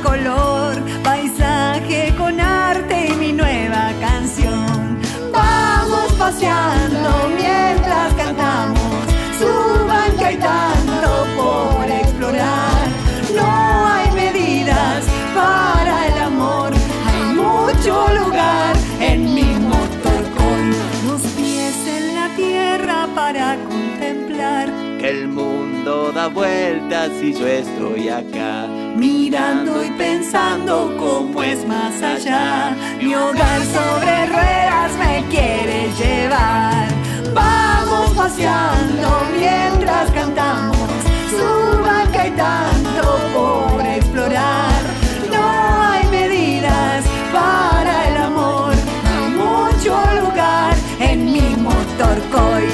color, paisaje con arte y mi nueva canción. Vamos paseando mientras cantamos, suban que hay tanto por explorar. No hay medidas para el amor, hay mucho lugar en mi motorcoy. Los pies en la tierra para contemplar que el mundo da vueltas y yo estoy acá, mirando y pensando cómo es más allá. Mi hogar sobre ruedas me quiere llevar. Vamos paseando mientras cantamos, suban que hay tanto por explorar. No hay medidas para el amor, hay mucho lugar en mi motorcoy.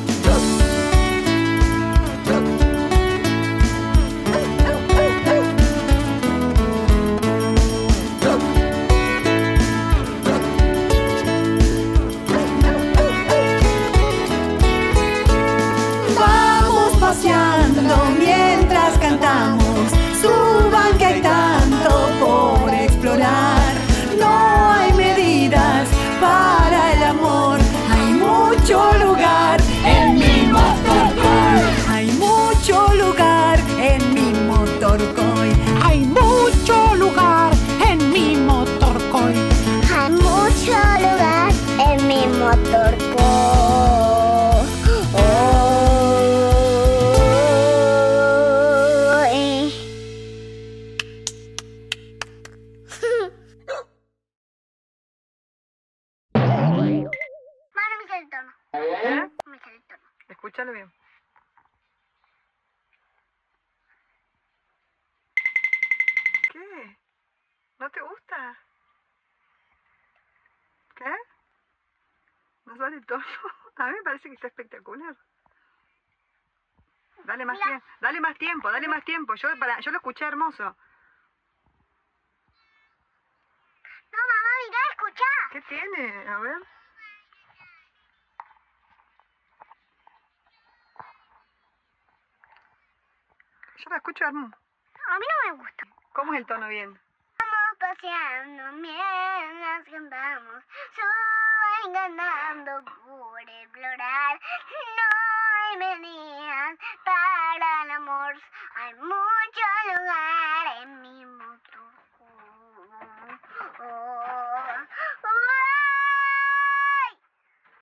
Paseando mientras cantamos, suban que hay tanto por explorar. No hay medidas para el amor, hay mucho lugar en mi motorcoy. Hay mucho lugar en mi motorcoy. Hay mucho lugar en mi motorcoy. Hay mucho lugar en mi motorcoy. Escúchalo bien. ¿Qué? ¿No te gusta? ¿Qué? ¿No sale el tono? A mí me parece que está espectacular. Dale más tiempo, dale más tiempo, dale más tiempo. Yo lo escuché hermoso. No, mamá, mirá, escuchá. ¿Qué tiene? A ver. Yo la escucho hermoso. A mí no me gusta. ¿Cómo es el tono bien? Vamos paseando mientras cantamos, suben ganando por explorar. No hay medida